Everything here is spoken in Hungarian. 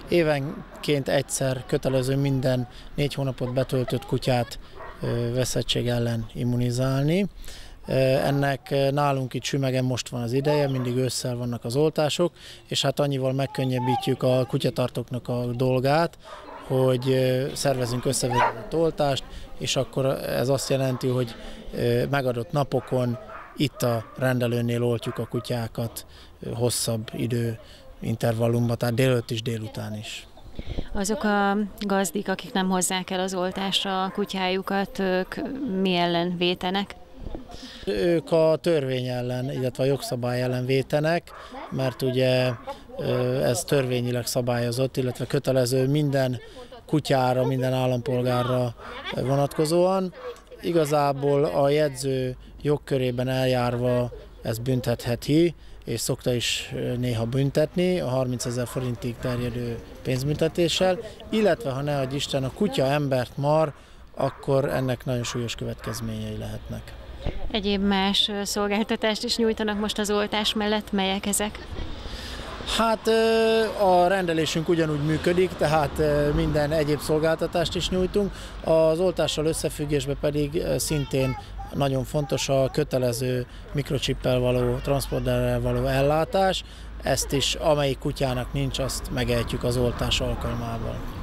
évenként egyszer kötelező minden 4 hónapot betöltött kutyát veszettség ellen immunizálni. Ennek nálunk itt Sümegen most van az ideje, mindig ősszel vannak az oltások, és hát annyival megkönnyebbítjük a kutyatartóknak a dolgát, hogy szervezünk összevezetett oltást, és akkor ez azt jelenti, hogy megadott napokon itt a rendelőnél oltjuk a kutyákat hosszabb időintervallumban, tehát délelőtt is, délután is. Azok a gazdik, akik nem hozzák el az oltásra a kutyájukat, ők mi ellen vétenek? Ők a törvény ellen, illetve a jogszabály ellen vétenek, mert ugye ez törvényileg szabályozott, illetve kötelező minden kutyára, minden állampolgárra vonatkozóan. Igazából a jegyző jogkörében eljárva ez büntetheti, és szokta is néha büntetni a 30 000 forintig terjedő pénzbüntetéssel, illetve ha ne adj Isten a kutya embert mar, akkor ennek nagyon súlyos következményei lehetnek. Egyéb más szolgáltatást is nyújtanak most az oltás mellett, melyek ezek? Hát a rendelésünk ugyanúgy működik, tehát minden egyéb szolgáltatást is nyújtunk. Az oltással összefüggésben pedig szintén nagyon fontos a kötelező mikrochippel való, transzponderrel való ellátás. Ezt is, amelyik kutyának nincs, azt megejtjük az oltás alkalmával.